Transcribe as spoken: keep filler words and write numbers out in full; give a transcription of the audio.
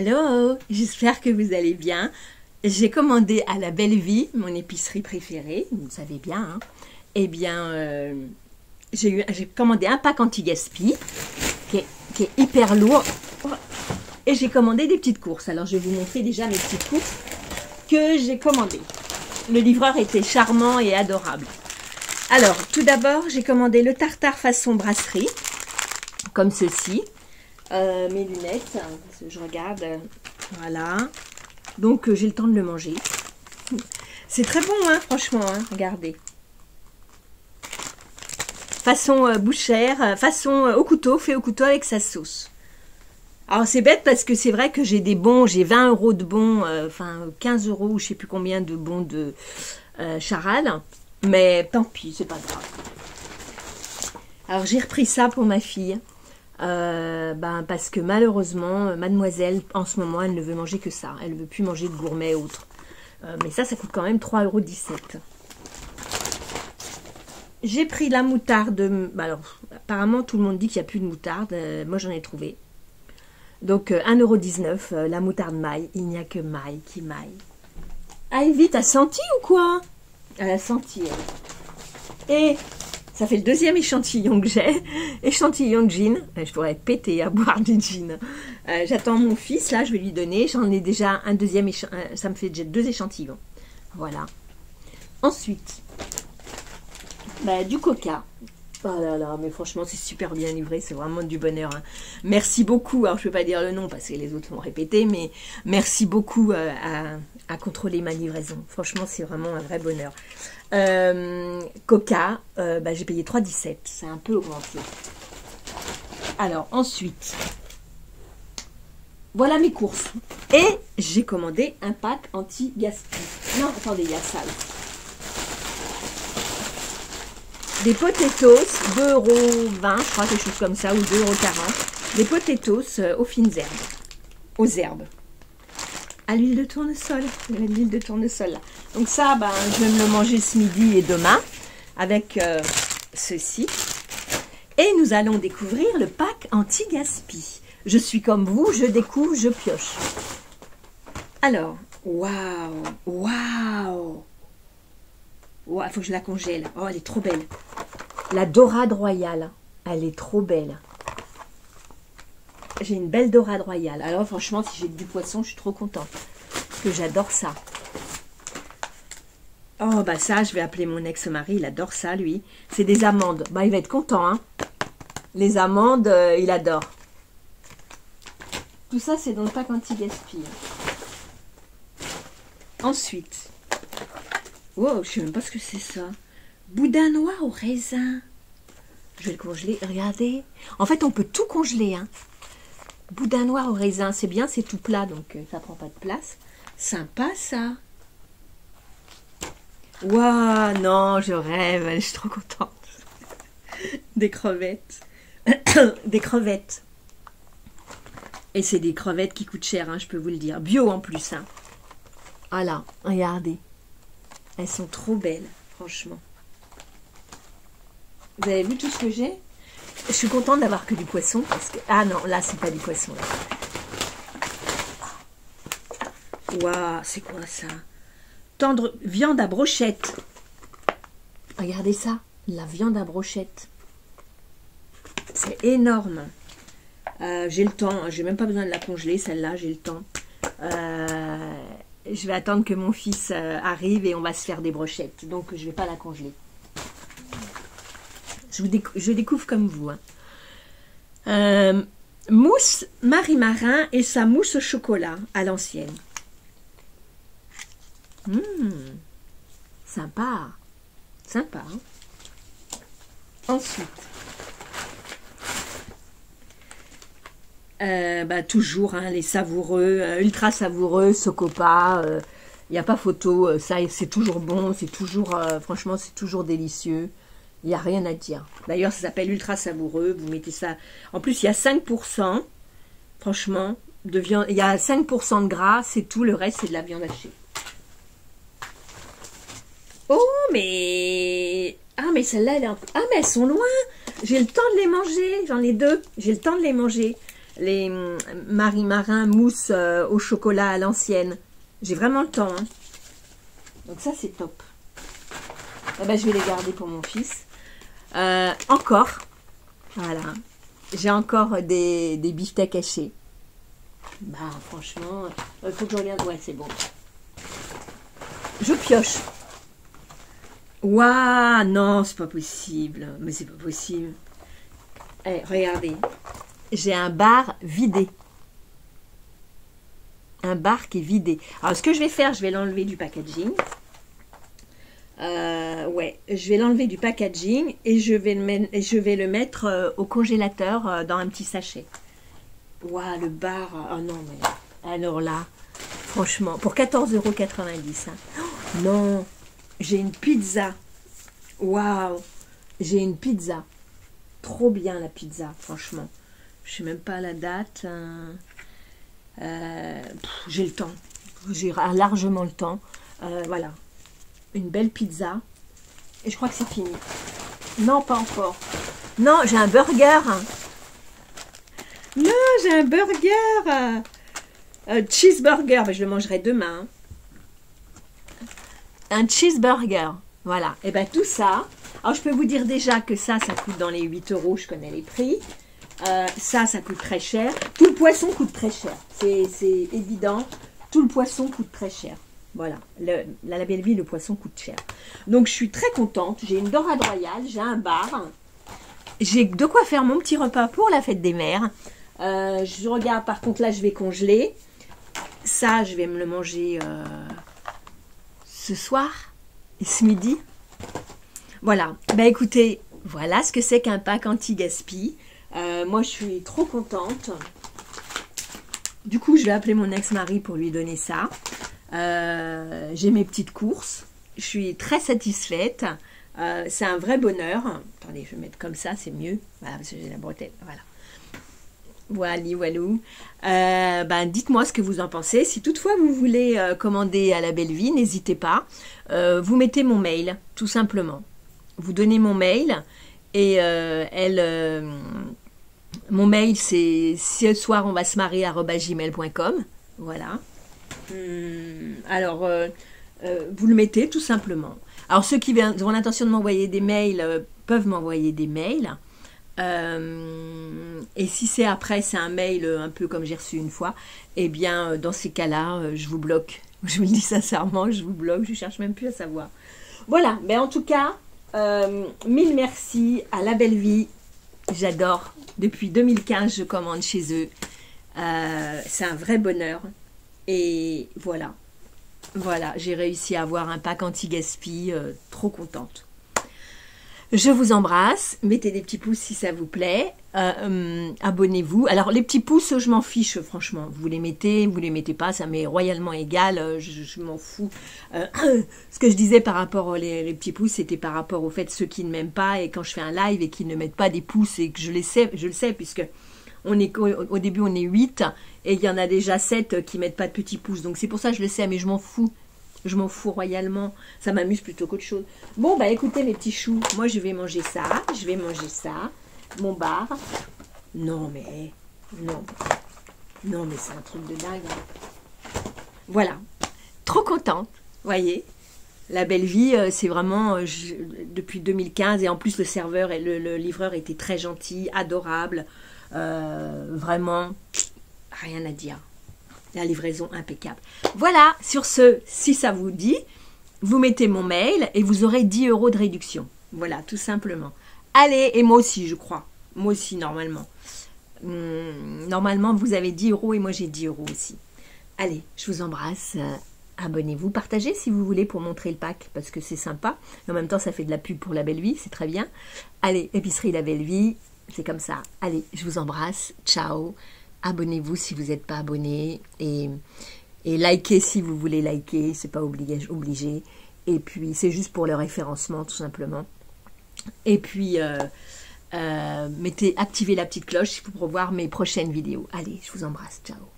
Hello, j'espère que vous allez bien. J'ai commandé à la Belle Vie, mon épicerie préférée, vous le savez bien. Hein. Eh bien, euh, j'ai commandé un pack anti-gaspi qui est, qui est hyper lourd. Et j'ai commandé des petites courses. Alors, je vais vous montrer déjà mes petites courses que j'ai commandées. Le livreur était charmant et adorable. Alors, tout d'abord, j'ai commandé le tartare façon brasserie, comme ceci. Euh, mes lunettes, je regarde, voilà. Donc, euh, j'ai le temps de le manger. C'est très bon, hein, franchement, hein, regardez. Façon euh, bouchère, euh, façon euh, au couteau, fait au couteau avec sa sauce. Alors, c'est bête parce que c'est vrai que j'ai des bons, j'ai vingt euros de bons, euh, enfin quinze euros ou je sais plus combien de bons de euh, Charal. Mais tant pis, c'est pas grave. Alors, j'ai repris ça pour ma fille. Euh, ben, parce que malheureusement, mademoiselle, en ce moment, elle ne veut manger que ça. Elle ne veut plus manger de gourmet autre. Euh, mais ça, ça coûte quand même trois euros dix-sept. J'ai pris la moutarde. Ben alors, apparemment, tout le monde dit qu'il n'y a plus de moutarde. Euh, moi, j'en ai trouvé. Donc, euh, un euro dix-neuf, euh, la moutarde maille. Il n'y a que maille qui maille. Ah, vite, t'as senti ou quoi? Elle a senti, elle. Et... ça fait le deuxième échantillon que j'ai. Échantillon de gin. Je pourrais péter à boire du gin. Euh, J'attends mon fils, là, je vais lui donner. J'en ai déjà un deuxième échantillon. Ça me fait déjà deux échantillons. Voilà. Ensuite, bah, du coca. Oh là là, mais franchement, c'est super bien livré. C'est vraiment du bonheur. Hein. Merci beaucoup. Alors, je ne peux pas dire le nom parce que les autres l'ont répété, mais merci beaucoup euh, à, à contrôler ma livraison. Franchement, c'est vraiment un vrai bonheur. Euh, Coca, euh, bah, j'ai payé trois euros dix-sept. C'est un peu augmenté. Alors, ensuite, voilà mes courses. Et j'ai commandé un pack anti-gaspi. Non, attendez, il y a ça aussi. Des potatoes, deux euros vingt, je crois, quelque chose comme ça, ou deux euros quarante. Des potatoes euh, aux fines herbes. Aux herbes. À l'huile de tournesol. L'huile de tournesol, là. Donc ça, ben, je vais me le manger ce midi et demain. Avec euh, ceci. Et nous allons découvrir le pack anti-gaspi. Je suis comme vous, je découvre, je pioche. Alors, waouh, waouh. Il faut que je la congèle. Oh, elle est trop belle. La dorade royale. Elle est trop belle. J'ai une belle dorade royale. Alors, franchement, si j'ai du poisson, je suis trop contente. Parce que j'adore ça. Oh, bah ça, je vais appeler mon ex-mari. Il adore ça, lui. C'est des amandes. Bah, il va être content, hein. Les amandes, euh, il adore. Tout ça, c'est dans le pack anti-gaspi. Ensuite... wow, je sais même pas ce que c'est ça. Boudin noir au raisin. Je vais le congeler. Regardez. En fait, on peut tout congeler. Hein. Boudin noir au raisin. C'est bien, c'est tout plat, donc euh, ça prend pas de place. Sympa, ça. Waouh, non, je rêve. Je suis trop contente. Des crevettes. Des crevettes. Et c'est des crevettes qui coûtent cher, hein, je peux vous le dire. Bio en plus. Hein. Voilà, regardez. Elles sont trop belles, franchement. Vous avez vu tout ce que j'ai? Je suis contente d'avoir que du poisson. Parce que... ah non, là, c'est pas du poisson. Waouh, c'est quoi ça? Tendre viande à brochette. Regardez ça, la viande à brochette. C'est énorme. Euh, j'ai le temps, j'ai même pas besoin de la congeler, celle-là, j'ai le temps. Euh... Je vais attendre que mon fils euh, arrive et on va se faire des brochettes. Donc, je ne vais pas la congeler. Je, vous décou je découvre comme vous. Hein. Euh, mousse Marie-Marin et sa mousse au chocolat à l'ancienne. Mmh, sympa. Sympa. Hein. Ensuite. Euh, bah, toujours hein, les savoureux, euh, ultra savoureux, Socopa, il euh, n'y a pas photo, euh, ça c'est toujours bon, c'est toujours, euh, franchement c'est toujours délicieux, il n'y a rien à dire. D'ailleurs ça s'appelle ultra savoureux, vous mettez ça, en plus il y a cinq pour cent, franchement, de viande, il y a cinq pour cent de gras, c'est tout, le reste c'est de la viande hachée. Oh mais, ah mais celle-là elle est un peu, ah mais elles sont loin, j'ai le temps de les manger, j'en ai deux, j'ai le temps de les manger. les Marie-Marin mousse euh, au chocolat à l'ancienne. J'ai vraiment le temps. Hein. Donc ça, c'est top. Eh ben, je vais les garder pour mon fils. Euh, encore. Voilà. J'ai encore des, des beefsteaks hachés. Bah, franchement, il faut que je regarde. Ouais, c'est bon. Je pioche. Waouh, non, c'est pas possible. Mais c'est pas possible. Allez, regardez. J'ai un bar vidé. Un bar qui est vidé. Alors, ce que je vais faire, je vais l'enlever du packaging. Euh, ouais, je vais l'enlever du packaging et je vais le, mettre, je vais le mettre euh, au congélateur euh, dans un petit sachet. Waouh, le bar. Oh non, mais alors là, franchement, pour quatorze euros quatre-vingt-dix. Hein. Oh, non, j'ai une pizza. Waouh, j'ai une pizza. Trop bien la pizza, franchement. Je sais même pas la date. Hein. Euh, j'ai le temps. J'ai largement le temps. Euh, voilà. Une belle pizza. Et je crois que c'est fini. Non, pas encore. Non, j'ai un burger. Non, j'ai un burger. Un cheeseburger. Mais je le mangerai demain. Un cheeseburger. Voilà. Et bien tout ça. Alors je peux vous dire déjà que ça, ça coûte dans les huit euros. Je connais les prix. Euh, ça, ça coûte très cher. Tout le poisson coûte très cher. C'est évident. Tout le poisson coûte très cher. Voilà, le, la, la belle vie, le poisson coûte cher. Donc, je suis très contente. J'ai une dorade royale, j'ai un bar. J'ai de quoi faire mon petit repas pour la fête des mères. Euh, je regarde, par contre, là, je vais congeler. Ça, je vais me le manger euh, ce soir et ce midi. Voilà. Ben, écoutez, voilà ce que c'est qu'un pack anti-gaspi. Euh, moi, je suis trop contente. Du coup, je vais appeler mon ex-mari pour lui donner ça. Euh, j'ai mes petites courses, je suis très satisfaite, euh, c'est un vrai bonheur. Attendez, je vais mettre comme ça, c'est mieux, voilà, parce que j'ai la bretelle, voilà. Voilà, walou. Euh, ben, dites-moi ce que vous en pensez. Si toutefois vous voulez euh, commander à la belle vie, n'hésitez pas. Euh, vous mettez mon mail, tout simplement. Vous donnez mon mail et euh, elle, euh, mon mail c'est ce soir on va se marier arobase gmail point com. Voilà. Hum, alors, euh, euh, vous le mettez tout simplement. Alors, ceux qui ont l'intention de m'envoyer des mails euh, peuvent m'envoyer des mails. Euh, et si c'est après, c'est un mail un peu comme j'ai reçu une fois, eh bien, euh, dans ces cas-là, euh, je vous bloque. Je vous le dis sincèrement, je vous bloque. Je ne cherche même plus à savoir. Voilà, mais en tout cas, euh, mille merci à La Belle Vie. J'adore. Depuis deux mille quinze, je commande chez eux. Euh, c'est un vrai bonheur. Et voilà, voilà, j'ai réussi à avoir un pack anti-gaspi, euh, trop contente. Je vous embrasse, mettez des petits pouces si ça vous plaît, euh, euh, abonnez-vous. Alors les petits pouces, je m'en fiche franchement, vous les mettez, vous les mettez pas, ça m'est royalement égal, euh, je, je m'en fous. Euh, ce que je disais par rapport aux les, les petits pouces, c'était par rapport au fait de ceux qui ne m'aiment pas, et quand je fais un live et qui ne mettent pas des pouces, et que je, les sais, je le sais, puisque... On est, au début, on est huit et il y en a déjà sept qui ne mettent pas de petits pouces. Donc, c'est pour ça que je le sais, mais je m'en fous. Je m'en fous royalement. Ça m'amuse plutôt qu'autre chose. Bon, bah écoutez, mes petits choux, moi, je vais manger ça. Je vais manger ça. Mon bar. Non, mais... Non. Non, mais c'est un truc de dingue. Voilà. Trop contente, voyez. La Belle Vie, c'est vraiment je, depuis deux mille quinze. Et en plus, le serveur et le, le livreur était très gentil, adorable. Euh, vraiment, rien à dire. La livraison impeccable. Voilà, sur ce, si ça vous dit, vous mettez mon mail et vous aurez dix euros de réduction. Voilà, tout simplement. Allez, et moi aussi, je crois. Moi aussi, normalement. Hum, normalement, vous avez dix euros et moi, j'ai dix euros aussi. Allez, je vous embrasse. Euh, Abonnez-vous, partagez si vous voulez pour montrer le pack, parce que c'est sympa. En même temps, ça fait de la pub pour La Belle Vie, c'est très bien. Allez, épicerie La Belle Vie. C'est comme ça. Allez, je vous embrasse. Ciao. Abonnez-vous si vous n'êtes pas abonné. Et, et likez si vous voulez liker. C'est pas obligé, obligé. Et puis, c'est juste pour le référencement, tout simplement. Et puis, euh, euh, mettez, activez la petite cloche pour voir mes prochaines vidéos. Allez, je vous embrasse. Ciao.